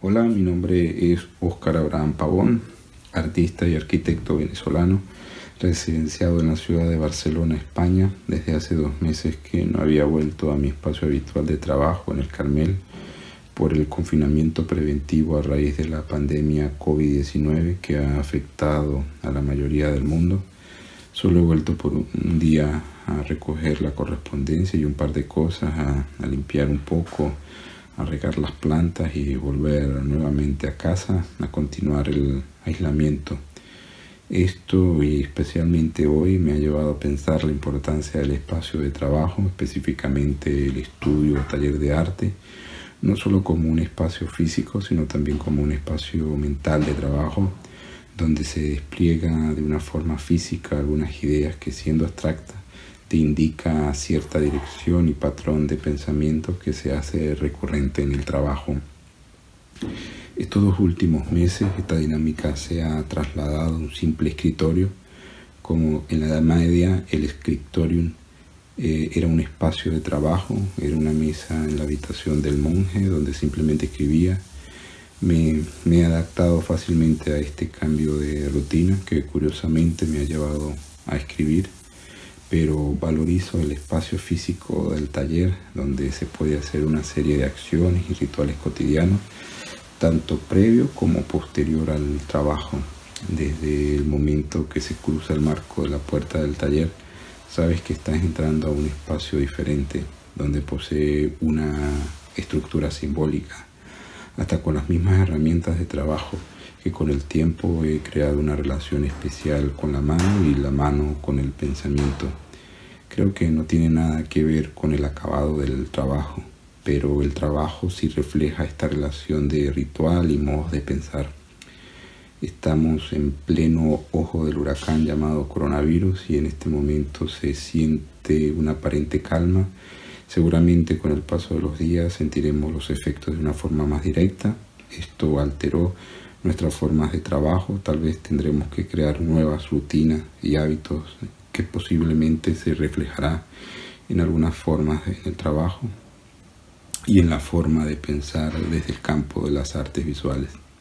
Hola, mi nombre es Óscar Abraham Pavón, artista y arquitecto venezolano, residenciado en la ciudad de Barcelona, España, desde hace 2 meses que no había vuelto a mi espacio habitual de trabajo en el Carmel por el confinamiento preventivo a raíz de la pandemia COVID-19 que ha afectado a la mayoría del mundo. Solo he vuelto por un día a recoger la correspondencia y un par de cosas, a limpiar un poco, a regar las plantas y volver nuevamente a casa a continuar el aislamiento. Esto, y especialmente hoy, me ha llevado a pensar la importancia del espacio de trabajo, específicamente el estudio o taller de arte, no solo como un espacio físico, sino también como un espacio mental de trabajo, donde se despliega de una forma física algunas ideas que, siendo abstractas, te indica cierta dirección y patrón de pensamiento que se hace recurrente en el trabajo. Estos 2 últimos meses esta dinámica se ha trasladado a un simple escritorio, como en la Edad Media el scriptorium era un espacio de trabajo, era una mesa en la habitación del monje donde simplemente escribía. Me he adaptado fácilmente a este cambio de rutina que curiosamente me ha llevado a escribir, pero valorizo el espacio físico del taller donde se puede hacer una serie de acciones y rituales cotidianos, tanto previo como posterior al trabajo. Desde el momento que se cruza el marco de la puerta del taller, sabes que estás entrando a un espacio diferente, donde posee una estructura simbólica, hasta con las mismas herramientas de trabajo, que con el tiempo he creado una relación especial con la mano y la mano con el pensamiento. Creo que no tiene nada que ver con el acabado del trabajo, pero el trabajo sí refleja esta relación de ritual y modos de pensar. Estamos en pleno ojo del huracán llamado coronavirus y en este momento se siente una aparente calma. Seguramente con el paso de los días sentiremos los efectos de una forma más directa. Esto alteró nuestras formas de trabajo, tal vez tendremos que crear nuevas rutinas y hábitos que posiblemente se reflejará en algunas formas en el trabajo y en la forma de pensar desde el campo de las artes visuales.